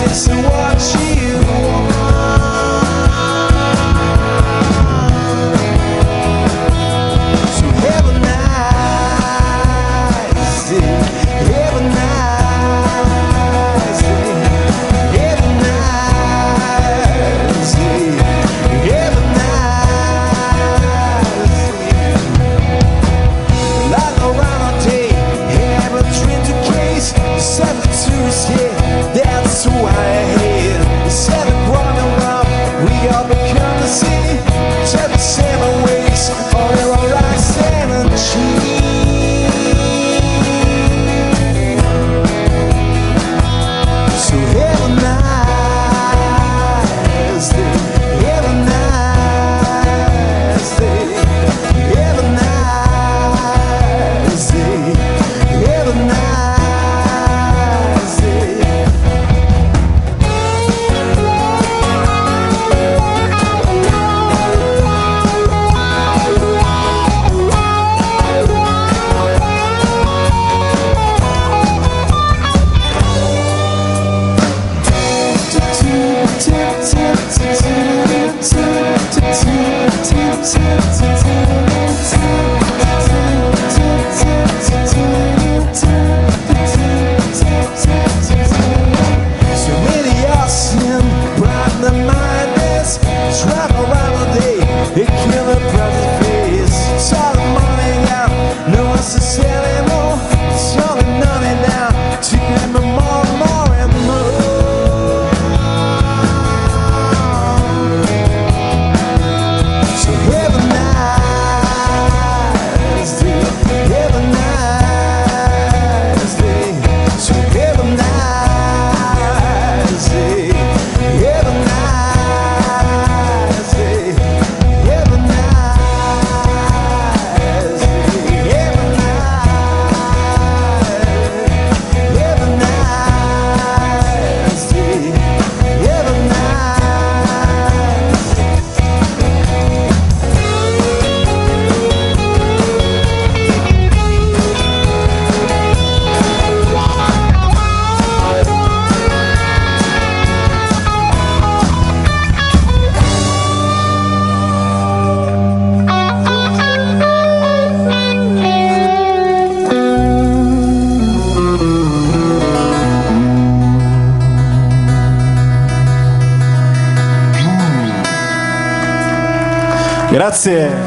isn't what you want. So have a nice day, have a nice day, have a nice day, have a nice day. Like around a day, have a dream to case, set it to his head. That's who I hate. Instead of growing up, we all become the same. Just the same ways, all your rise energy. So have a nice day, have a nice day, have a nice day, have a nice day. So many are sin, bright the mindless, drive around all day, they kill the present face. It's all the money out, no one's to sell anymore. It's only money now, to give me more and more and more. So have a nice day, have a nice day. So have a nice day, have a nice day, have a nice day, have a nice day, have a nice. Grazie.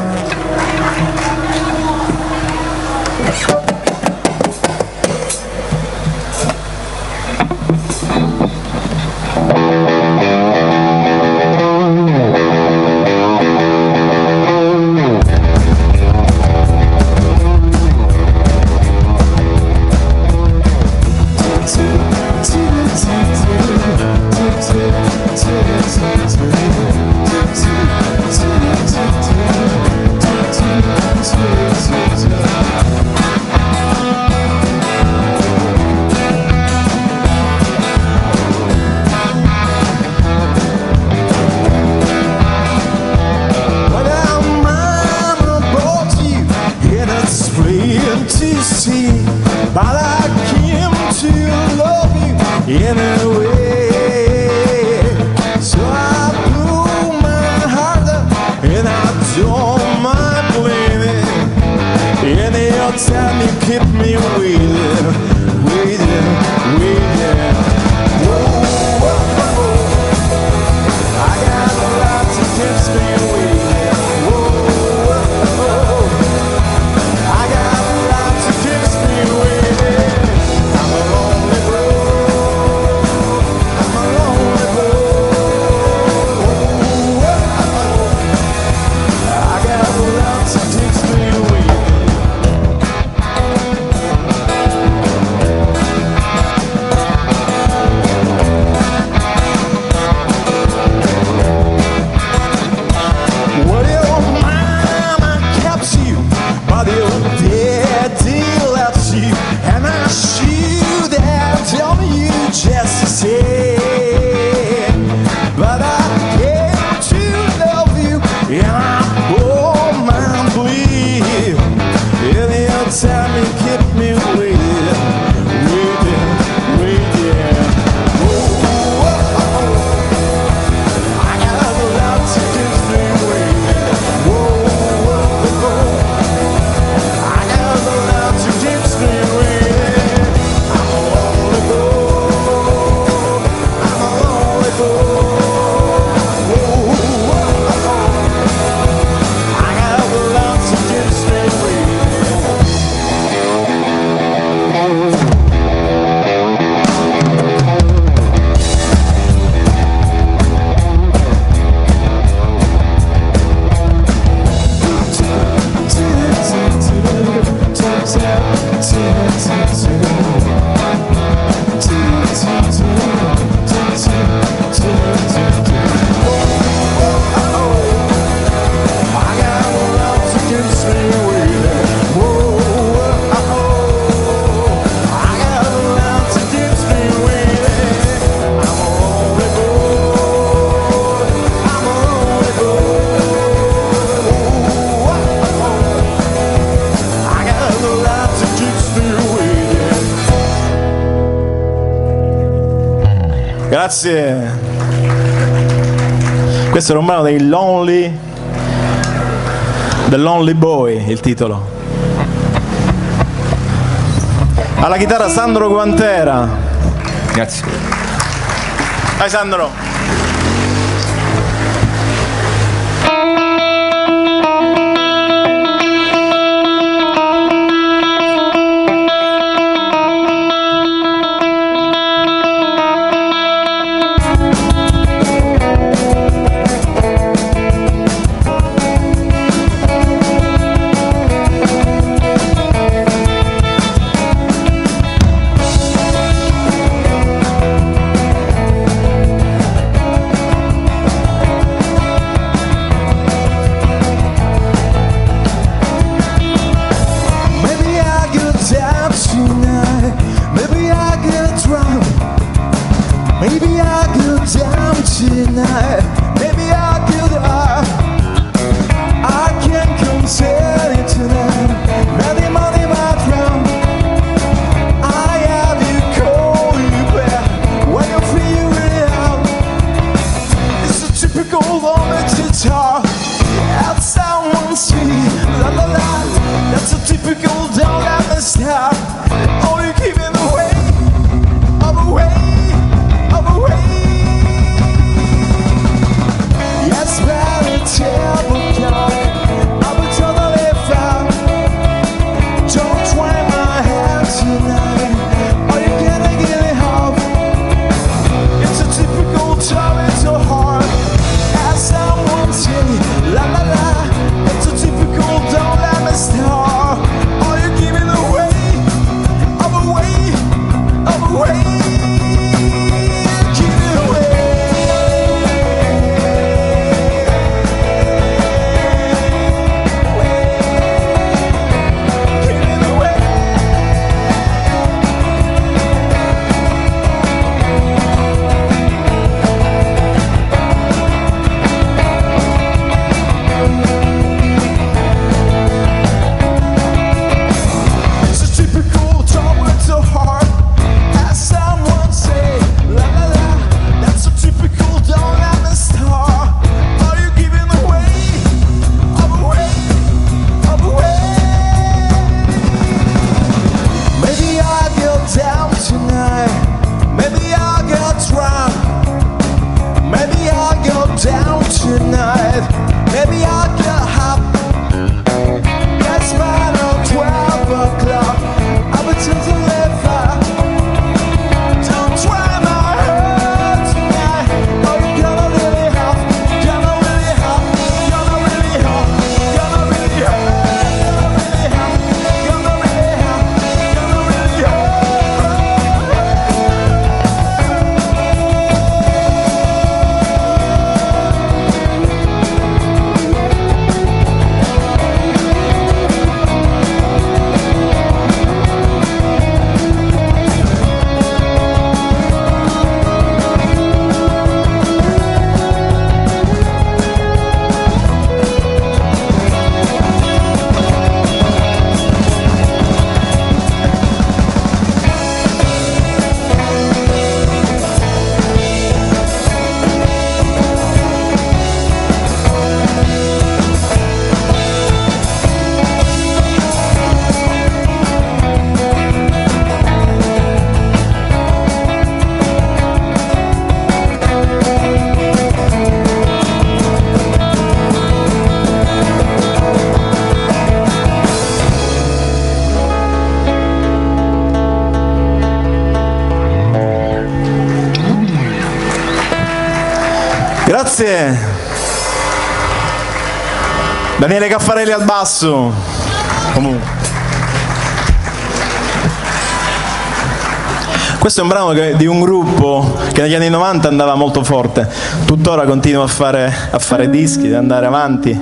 But I came to love you in a way. So I blew my heart up and I don't mind blaming. Anytime you keep me waiting, waiting, waiting. Whoa, whoa, whoa. I got a lot to keep me waiting. Whoa, whoa, whoa. I got a lot to keep me waiting. I'm a lonely road. I'm a lonely road. I got a lot to keep me waiting. Grazie. Questo era un brano dei Lonely, The Lonely Boy, il titolo. Alla chitarra Sandro Guantera. Grazie. Vai Sandro. Grazie. Daniele Caffarelli al basso. Comunque. Questo è un brano di un gruppo che negli anni 90 andava molto forte, tuttora continua a fare dischi, ad andare avanti,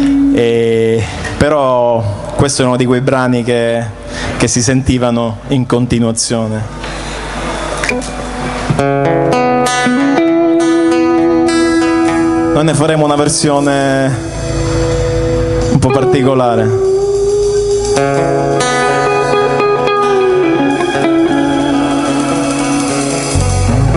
però questo è uno di quei brani che si sentivano in continuazione. Noi ne faremo una versione un po' particolare.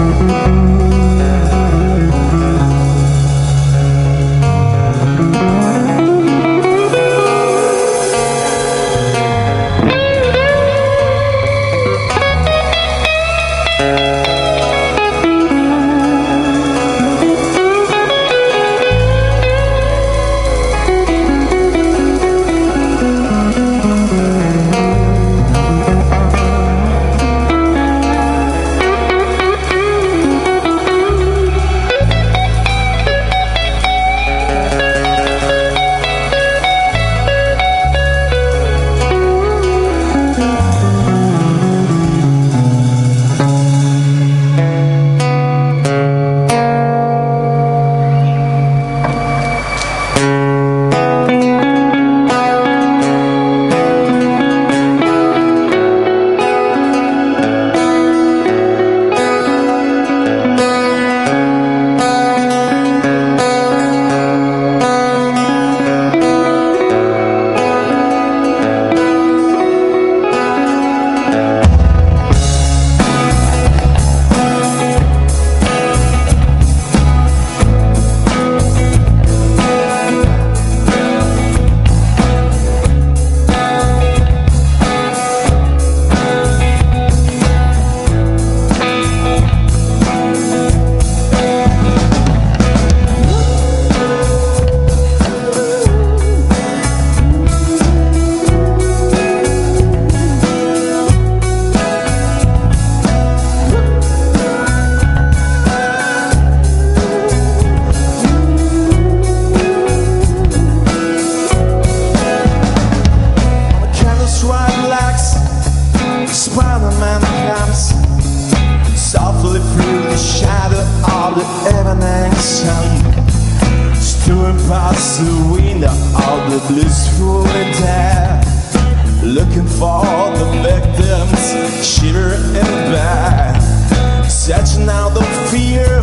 past the window of the blissful dead, looking for the victims, shiver in bed, searching out the fear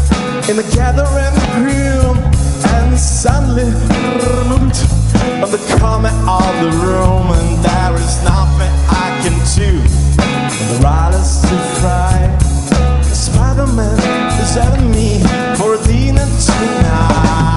in the gathering room, and suddenly removed from the corner of the room, and there is nothing I can do. The riders to fry, the Spider-Man is having me for dinner tonight.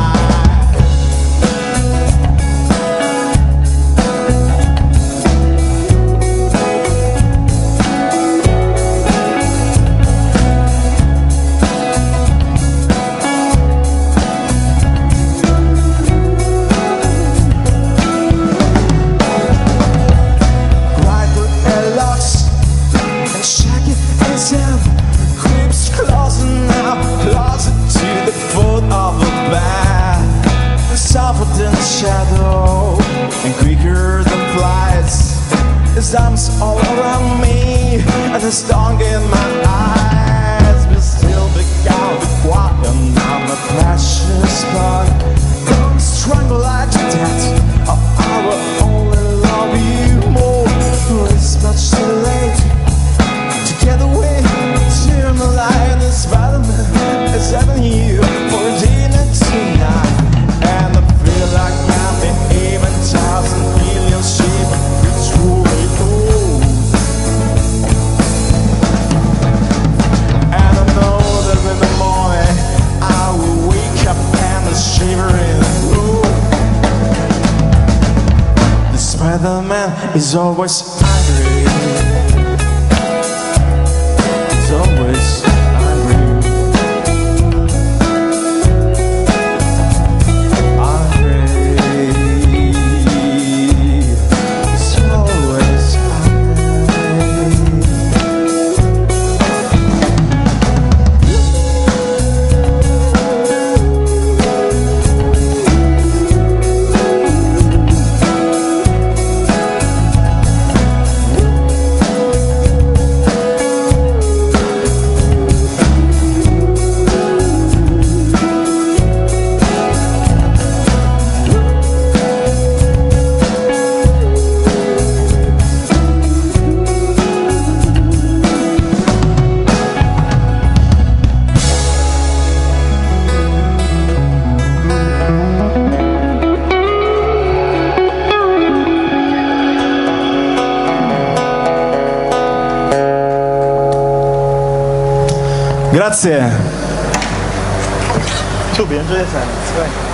Creeps closer now, closer to the foot of the bed, softer than shadow and quicker than flies. His arms all around me and his tongue in my eyes, but still began to quiet now my precious part. Don't strangle like that, or I will only love you more. It's much too late to get away. My life, the Spider-Man is having you for dinner tonight, and I feel like I've been even 1,000 million sheep. It's really cool, and I know that in the morning I will wake up and the shivering. The Spider-Man is always angry. Always Grazie. 就别人这些伞，对。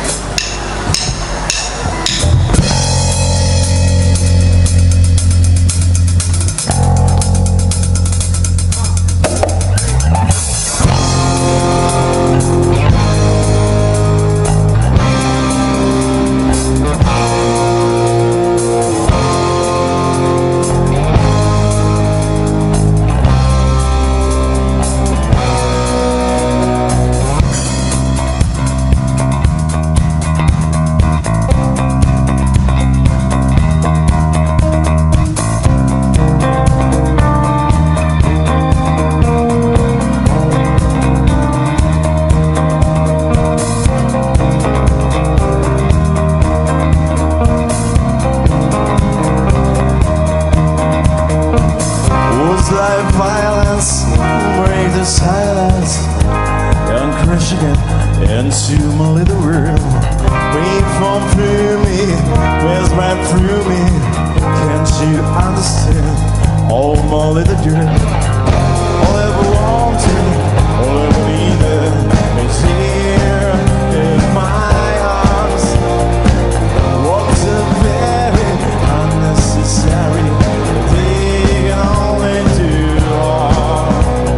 Into my little world, wave from through me, where's right through me? Can't you understand? Oh my little girl, all I ever wanted, all I ever needed is here in my arms. What's a very unnecessary thing can only do harm.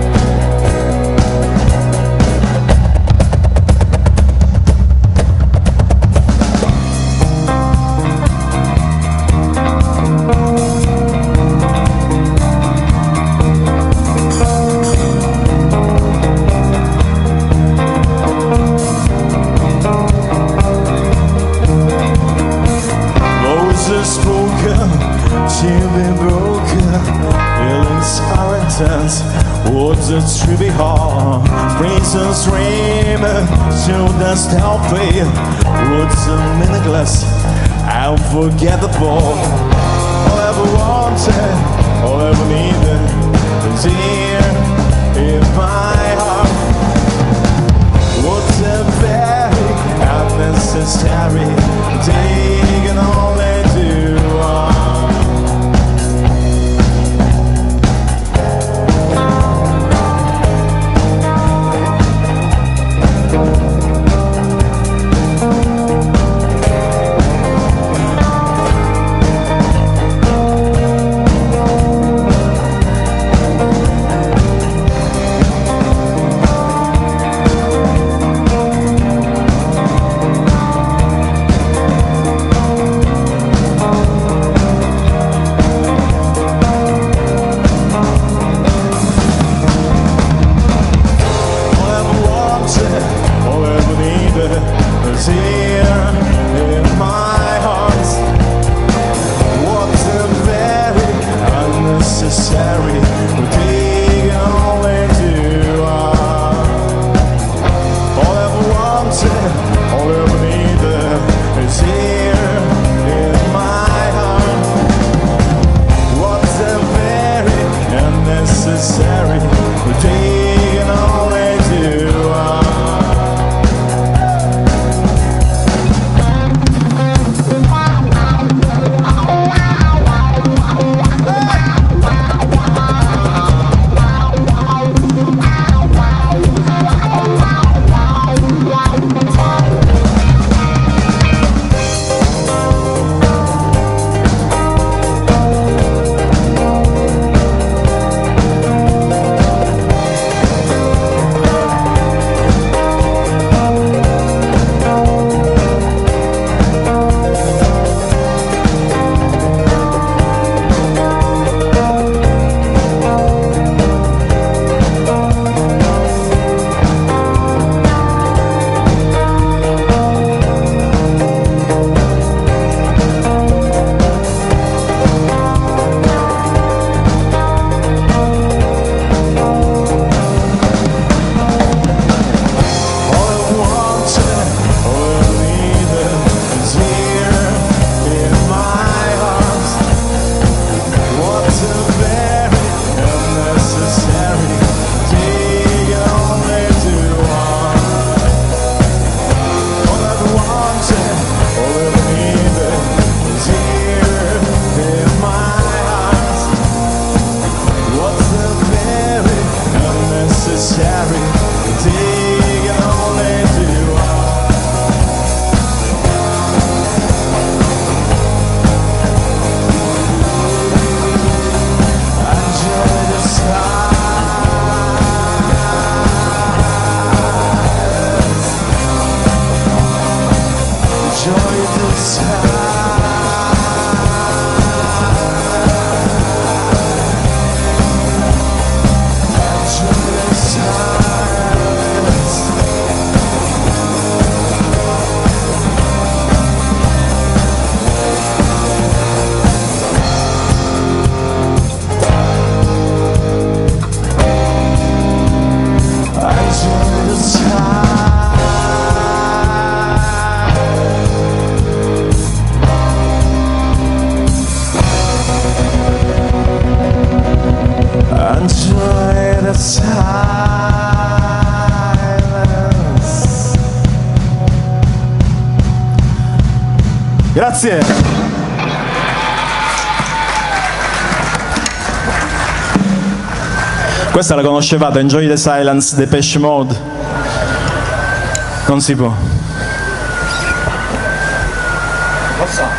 What's a trippy heart, brings a stream, so that's healthy. What's a minute glass, unforgettable. All I ever wanted, all I ever needed is here in my heart. What's a very unnecessary thing can only do harm. necessary. Take it only to enjoy the silence. Enjoy the grazie. Questa la conoscevate, Enjoy the Silence, Depeche Mode? Non si può. Lo so.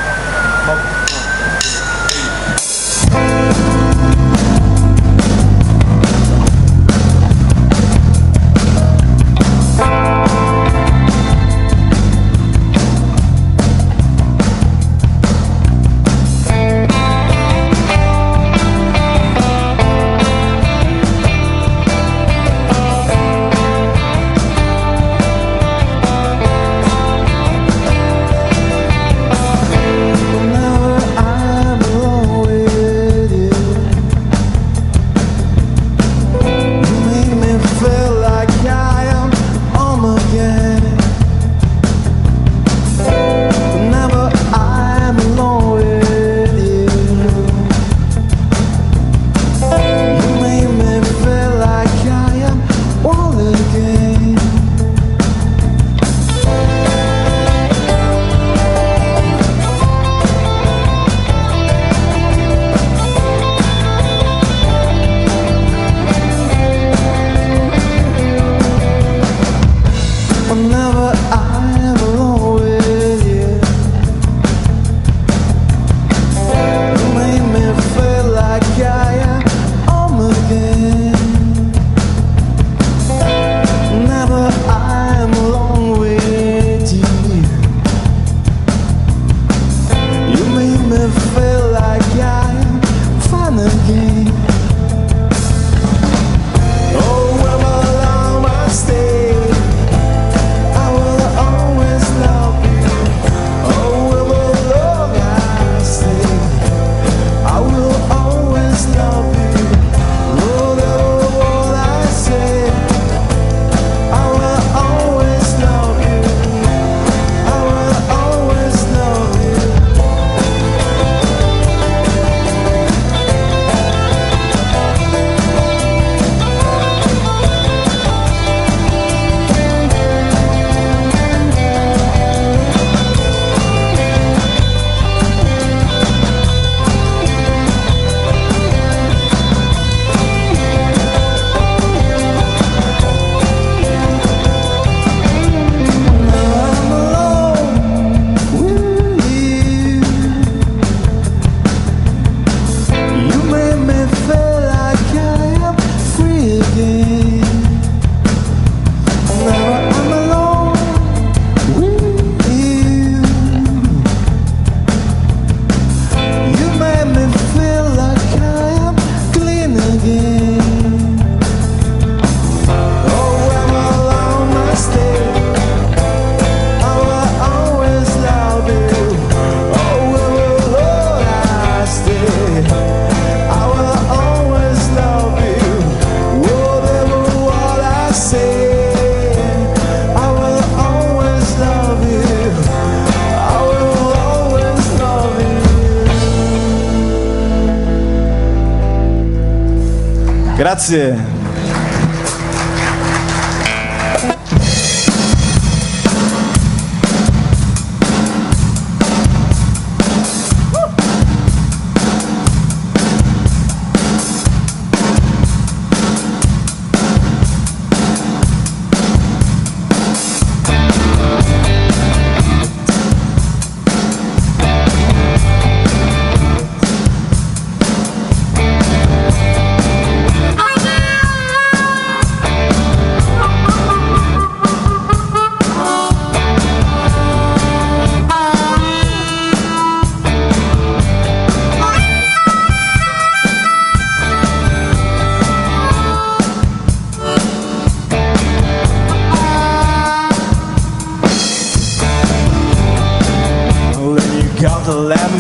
Grazie.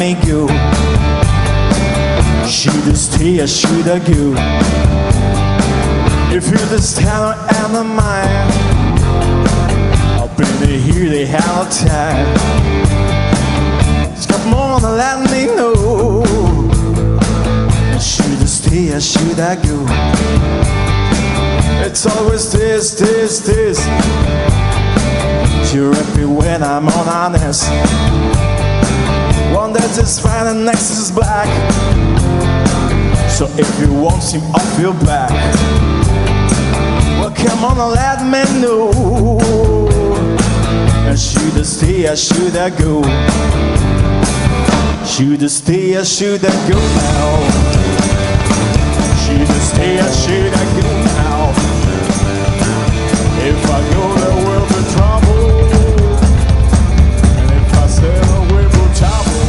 me go? Should I stay or should I go? If you're the star and the mind, I'll bring it here the hell of time. Just come on and let me know. Should I stay or should I go? It's always this. You're happy when I'm honest. One that is fine and next is black. So if you won't seem off your back, well come on and let me know. And should I stay or should I go? Should I stay or should I go now? Should I stay or should I go now? If I go there will be trouble, and if I stay there will be trouble.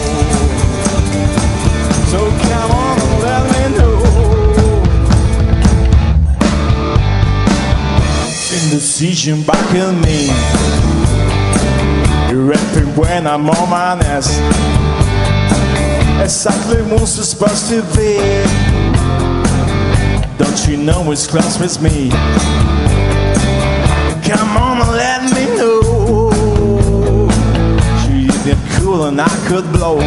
So come on and let me know. Indecision back in me, you're rapping when I'm on my nest. Exactly what's it supposed to be? Don't you know it's close with me? Come on and let me know. You get cool and I could blow.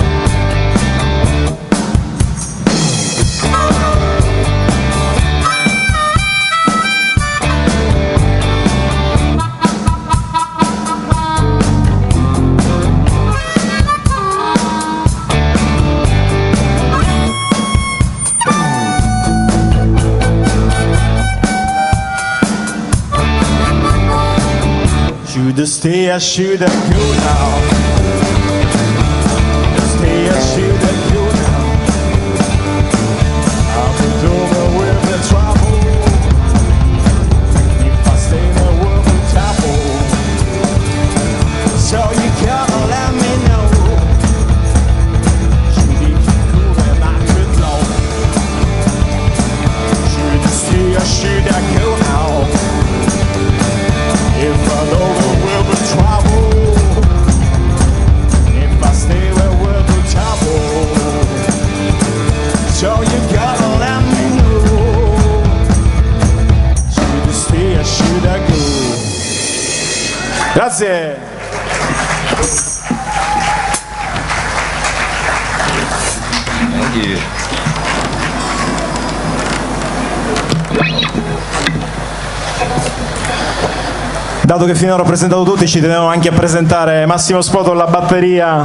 Should I stay or should I go now? Stay or should I go now? I'll be over with the trouble. If I stay there will be trouble. So you gotta let me know. Should it keep cool and I could blow? Should I stay or should I go now? If I know there will be trouble, if I stay there will be trouble. So you gotta let me know. Should I stay or should I go? Grazie. Thank you. Dato che finora ho presentato tutti, ci tenevo anche a presentare Massimo Spoto alla batteria.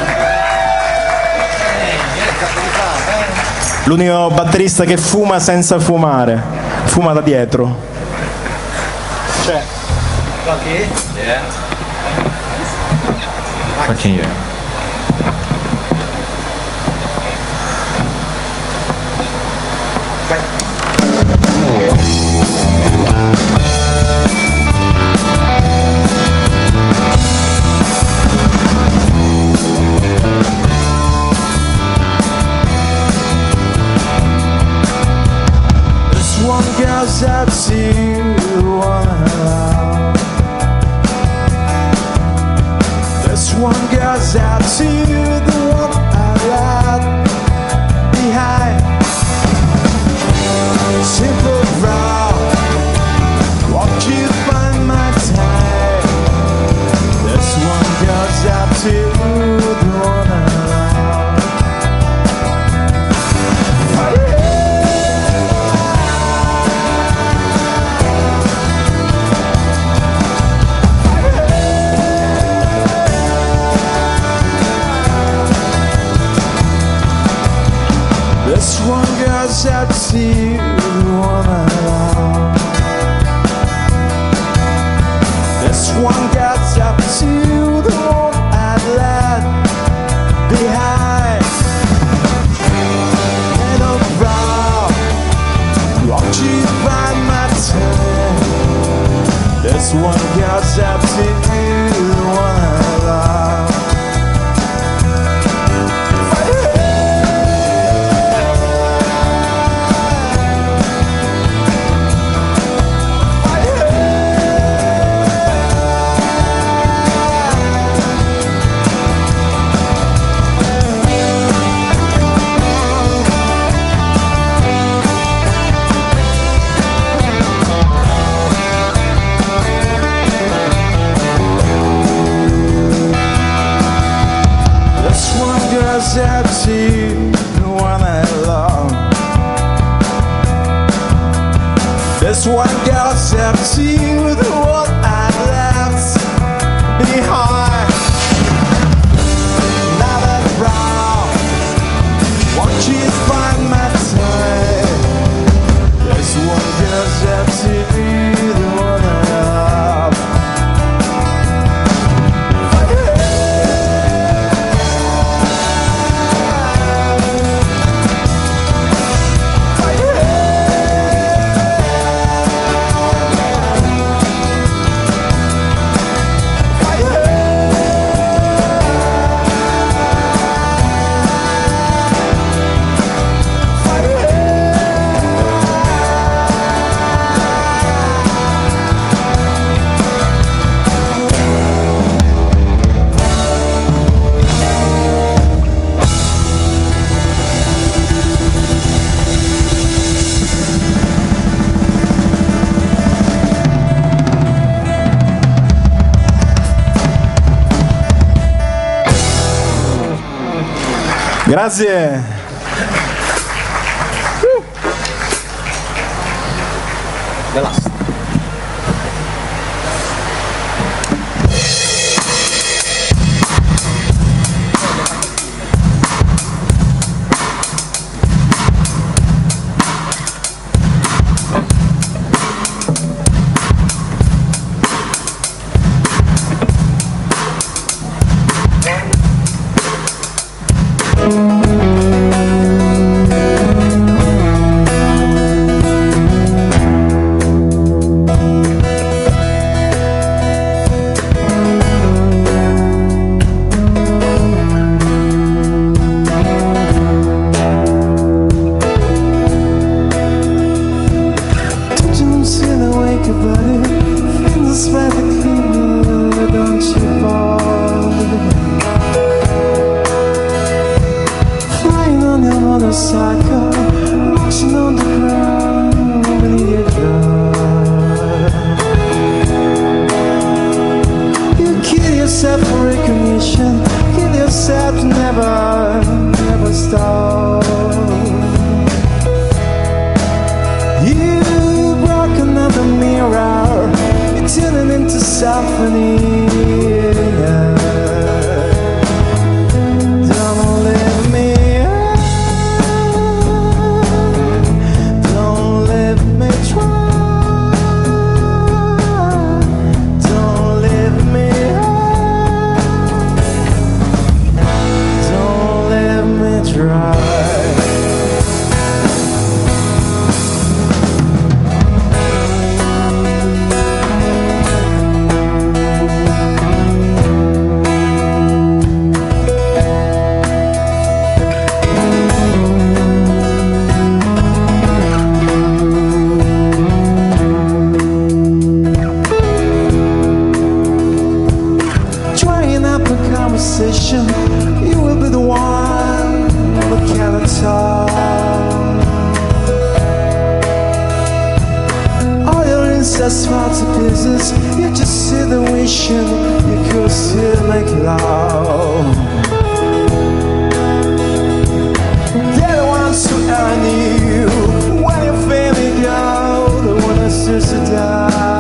L'unico batterista che fuma senza fumare. Fuma da dietro. C'è. Continue. One girl's out to one love. This one girl's out to the one I left behind. Simple route, walk you find my time. This one girl's out to the one I love. This one girl's out to the one I love. This one girl's out to the one I left behind. And around, walk you find my time. This one girl's out to the one I love. see the one I love. This one girl said, see the one I left behind. Now that brown, won't you find my time? This one girl said, see the one I love. Grazie. You will be the one that cannot talk. All your incest fall to pieces. You just sit there wishing you could still make love. They're the ones who earn you when your family go, the one that starts to die.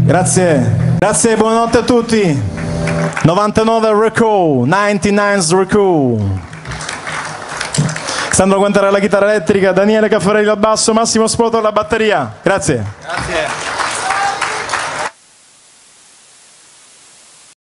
Grazie. Grazie, buonanotte a tutti. 99 Reco, 99's Reco. Sandro Guantara alla chitarra elettrica, Daniele Caffarelli al basso, Massimo Spoto alla batteria. Grazie. Grazie.